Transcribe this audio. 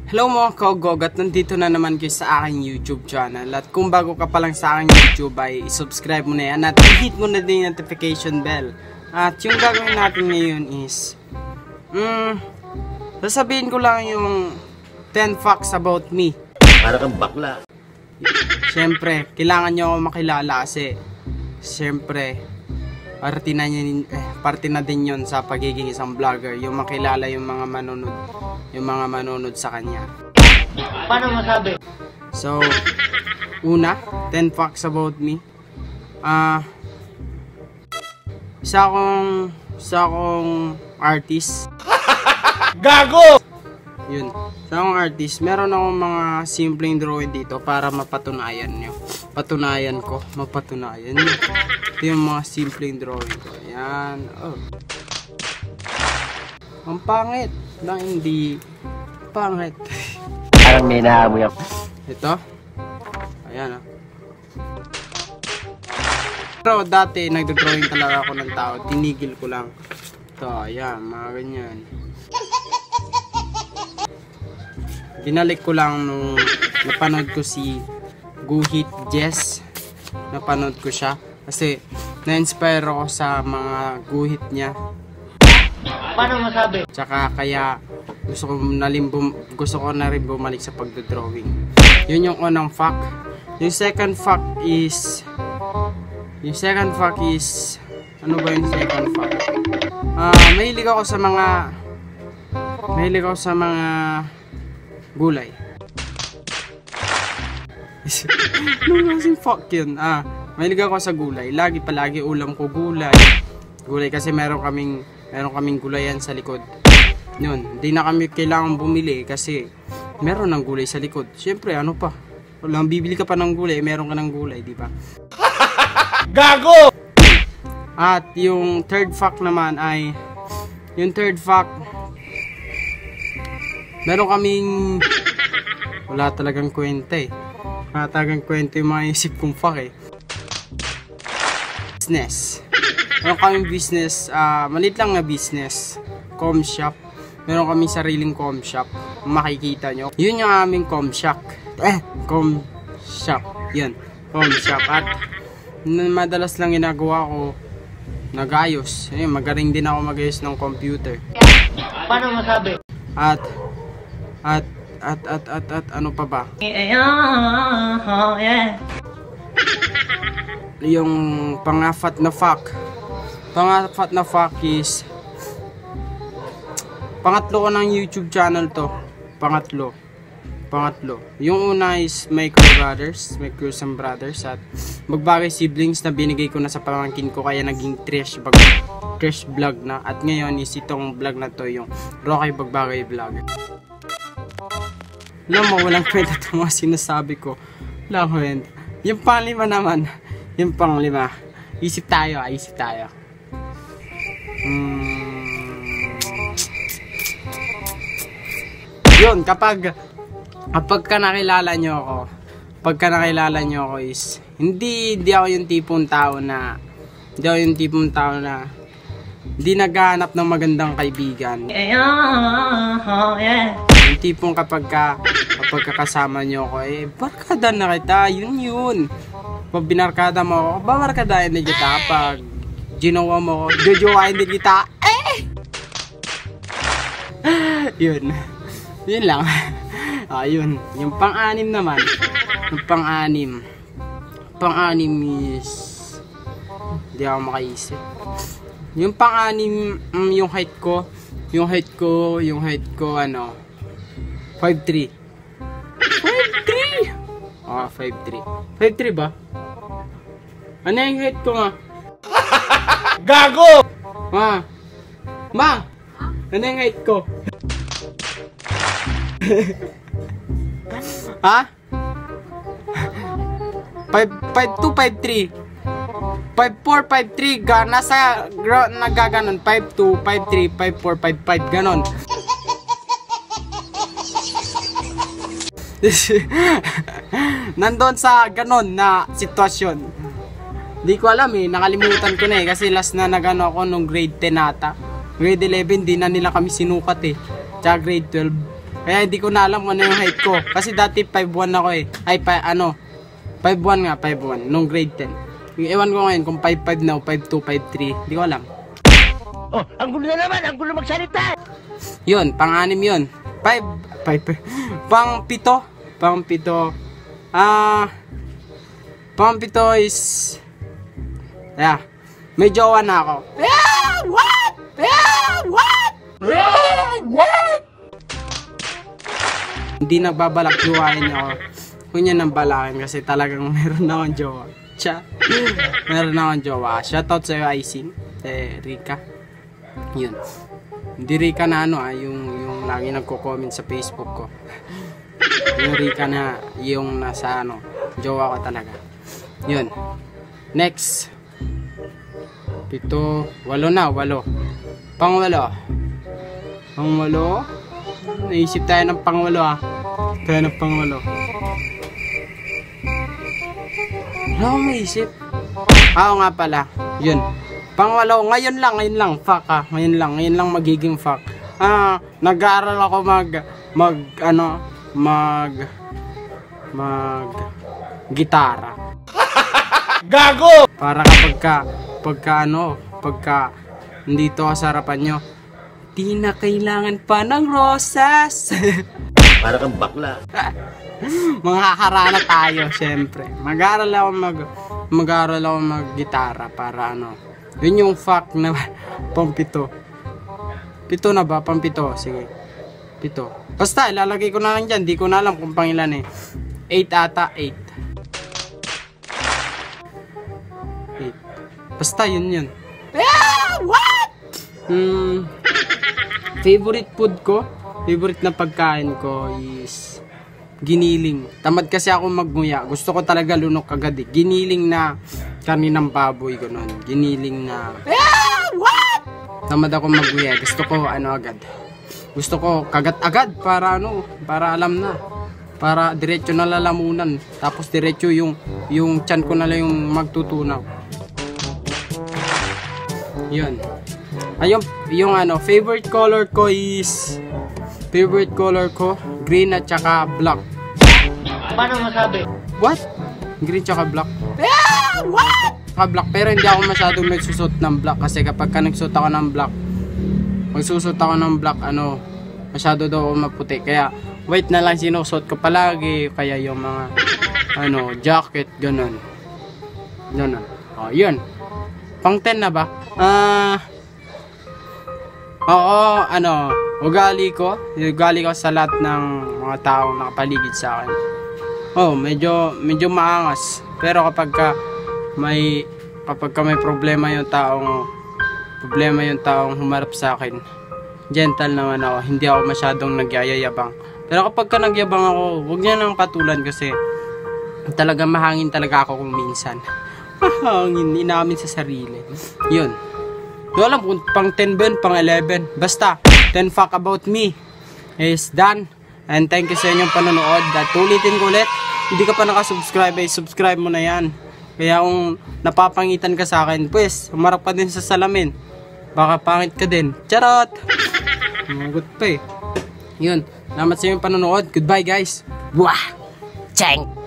Hello mga kagog, at nandito na naman kayo sa aking YouTube channel. At kung bago ka pa lang sa aking YouTube ay subscribe mo na yan at hit mo na din yung notification bell. At yung gagawin natin ngayon is sasabihin ko lang yung 10 facts about me. Para kang bakla. Siyempre, kailangan nyo ako makilala kasi siyempre parte na din yun sa pagiging isang vlogger, yung makilala yung mga manonood sa kanya. Paano masabi? So, una, 10 facts about me. Isa akong artist. Gago! Yun. Isa akong artist. Meron akong mga simpleng drawing dito para mapatunayan nyo. Mapatunayan nyo. Ito yung mga simpleng drawing ko. Ayan. Oh. Ang pangit. Na hindi pangit. Parang may naamoy ako. Ito. Ayan. Pero dati nagdodrawing talaga ako ng tao. Tinigil ko lang. Ito. Ayan. Mga ganyan. Binalik ko lang nung napanood ko si Guhit Jess. Napanood ko siya. Kasi na-inspire ako sa mga guhit niya. Paano masabi? Tsaka kaya gusto ko na rin bumalik sa pagdodrawing. Yun yung unang fact. Yung second fact is ano ba yung second fact? Mahilig ako sa mga gulay. Ano kasing fuck yun? Mahilig ako sa gulay. Palagi ulam ko gulay. Gulay kasi meron kaming gulayan sa likod. Yun, hindi na kami kailangan bumili kasi meron ng gulay sa likod. Siyempre, ano pa? Walang bibili ka pa ng gulay, meron ka ng gulay, di ba? Gago! At yung third fact naman ay meron kaming wala talagang kwenta eh. Wala talagang kwenta yung mga isip kong fact eh. Business. Meron kaming business, maliit lang na business. Com shop. Meron kaming sariling com shop. Makikita nyo. Yun yung aming com shop. Com shop. Yun. Com shop. At madalas lang ginagawa ko nagayos. Magaling din ako magayos ng computer. Paano masabi? At ano pa ba? Yung pangapat na fact is pangatlo ko ng YouTube channel to. Pangatlo. Yung una is my Cruzan Brothers at Magbagay Siblings na binigay ko na sa pamangkin ko kaya naging trash vlog na. At ngayon is itong vlog na to yung Rocky Bagbagay Vlog. Alam mo, walang kwenta itong mga sinasabi ko. Walang kwenta. Yung panglima naman. Isip tayo. Yun, kapag nakilala nyo ako is hindi ako yung tipong tao na hindi naghahanap ng magandang kaibigan. Yung tipong kapag kasama nyo ako barkada na kita, yun. Pag binarkada mo ako, babarkadahin din kita. Pag ginawa mo ako, jojowain din kita. Yun lang. Yun. Yung pang-anim naman. Pang-anim is hindi ako makaisip. Yung pang-anim, yung height ko 5'3". 5'3". 5'3". ba? Ano yung height ko nga? Gago! Ma! Ano yung height ko? Ha? 5'2", 5'3". 5'4", 5'3", nasa nagaganon. 5'2", 5'3", 5'4", 5'5", ganon. Nandun sa ganon na sitwasyon. Di ko alam nakalimutan ko na kasi last na nagano ako nung grade 10 ata. Grade 11 di na nila kami sinukat Tsaka grade 12 Kaya hindi ko na alam kung ano yung height ko. Kasi dati 5'1 ako eh. Ay, 5'1 nga, 5'1 nung grade 10. Ewan ko ngayon kung 5'5 na o 5'2, 5'3. Hindi ko alam. Oh, ang gulo na naman, ang gulo magsalita. Yun, pang-anim yun. Pang-pito. Pang-pito is... Yeah. May jowa na ako. Yeah! What? Yeah! What? Yeah! What? Hindi nagbabalak jowain ako. Kunya nang balakin kasi talagang meron na akong jowa. Meron na akong jowa. Shoutout sa'yo, Aisin. Rika. Yun. Hindi Rika na yung lagi nagko-comment sa Facebook ko. Yung Rika na yung nasa jowa ko talaga. Yun. Next. 7, 8 na, 8. Pang-8. Naisip tayo ng pang-8 Tayo ng pang-8. Wala akong maisip. Nga pala. Yun. Pang-8. Ngayon lang. Fuck Ngayon lang magiging fuck. Nag-aaral ako gitara. Gago! Para pagka nandito ka sa harapan nyo, di na kailangan pa ng rosas. Para kang bakla. Mga harana tayo, syempre. Mag-aaral ako mag-gitara para yun yung fact na pang-7. 7 na ba? Pang-7. Sige. 7. Basta, ilalagay ko na lang dyan. Di ko na alam kung pangilan eh. 8 ata. 8. Basta yun. What? Favorite food ko? Favorite na pagkain ko is giniling. Tamad kasi ako magnguya. Gusto ko talaga lunok agad eh. Giniling na kaninang baboy ko nun. Giniling na... What? Tamad ako magnguya. Gusto ko agad. Gusto ko kagat agad para alam na. Para diretso na lalamunan. Tapos diretso yung tiyan ko na lang yung magtutunaw. Yun. Ayun, favorite color ko green at saka black. Paano masabi? What? Green tsaka black? What? Black, pero hindi ako masyadong nagsusot ng black kasi kapag nagsusot ako ng black, masyado daw ako maputi. Kaya white na lang sinusot ko palagi. Kaya yung mga jacket, ganun. Oh, yun. Pang 10 na ba? Ugali ko sa lahat ng mga taong nakapaligid sa akin. Medyo maangas. Pero kapag may problema yung taong humarap sa akin, gentle naman ako. Hindi ako masyadong nagyayabang. Pero kapag nagyabang ako, huwag niya nang patulan kasi talaga mahangin talaga ako kung minsan. Mahangin, inamin sa sarili. Yun. Hindi alam kung pang 10 ba, pang 11. Basta, 10 fact about me is done. And thank you sa inyong panonood. At ulitin ko ulit, hindi ka pa nakasubscribe, subscribe mo na yan. Kaya kung napapangitan ka sa akin, pues, umarap ka din sa salamin. Baka pangit ka din. Charot! Magot pa eh. Yun. Salamat sa inyong panonood. Goodbye guys. Wah! Chang!